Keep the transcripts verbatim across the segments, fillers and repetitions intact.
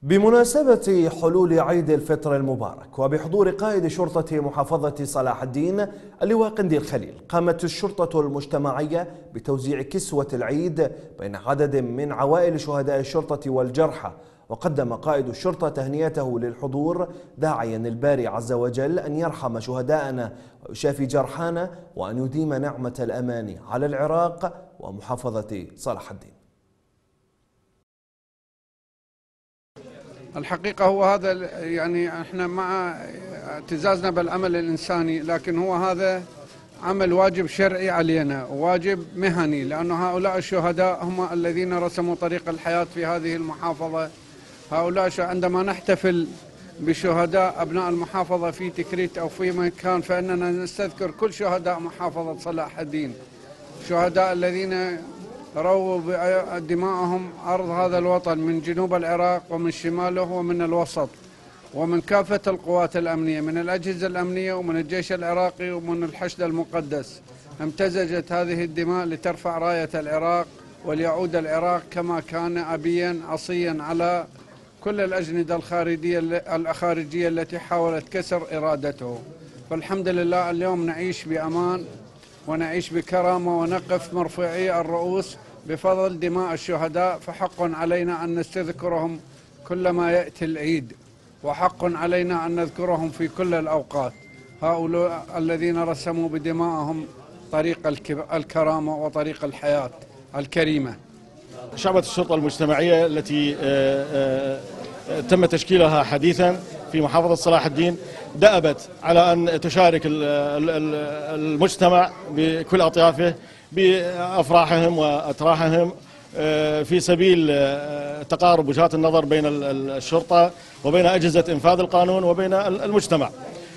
بمناسبة حلول عيد الفطر المبارك وبحضور قائد شرطة محافظة صلاح الدين اللواء قنديل خليل، قامت الشرطة المجتمعية بتوزيع كسوة العيد بين عدد من عوائل شهداء الشرطة والجرحى. وقدم قائد الشرطة تهنئته للحضور داعيا الباري عز وجل أن يرحم شهداءنا ويشافي جرحانا وأن يديم نعمة الأمان على العراق ومحافظة صلاح الدين. الحقيقة هو هذا، يعني احنا مع اعتزازنا بالعمل الإنساني، لكن هو هذا عمل واجب شرعي علينا وواجب مهني، لأن هؤلاء الشهداء هم الذين رسموا طريق الحياة في هذه المحافظة. هؤلاء عندما نحتفل بشهداء أبناء المحافظة في تكريت أو في مكان، فإننا نستذكر كل شهداء محافظة صلاح الدين، شهداء الذين رووا بدمائهم أرض هذا الوطن من جنوب العراق ومن شماله ومن الوسط ومن كافة القوات الأمنية، من الأجهزة الأمنية ومن الجيش العراقي ومن الحشد المقدس. امتزجت هذه الدماء لترفع راية العراق وليعود العراق كما كان أبيا عصيا على كل الأجندة الخارجية الخارجية التي حاولت كسر إرادته. فالحمد لله اليوم نعيش بأمان ونعيش بكرامة ونقف مرفوعي الرؤوس بفضل دماء الشهداء، فحق علينا أن نستذكرهم كلما يأتي العيد، وحق علينا أن نذكرهم في كل الأوقات. هؤلاء الذين رسموا بدمائهم طريق الكرامة وطريق الحياة الكريمة. شعبة الشرطة المجتمعية التي تم تشكيلها حديثا في محافظة صلاح الدين دأبت على أن تشارك المجتمع بكل أطيافه بأفراحهم وأتراحهم في سبيل تقارب وجهات النظر بين الشرطة وبين أجهزة إنفاذ القانون وبين المجتمع.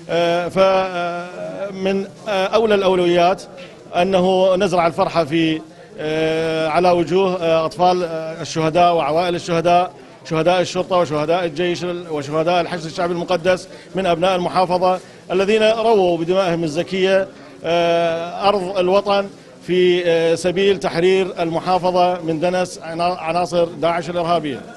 فمن أولى الأولويات أنه نزرع الفرحة في على وجوه أطفال الشهداء وعوائل الشهداء، شهداء الشرطة وشهداء الجيش وشهداء الحشد الشعبي المقدس من أبناء المحافظة الذين رووا بدمائهم الزكية أرض الوطن في سبيل تحرير المحافظة من دنس عناصر داعش الإرهابية.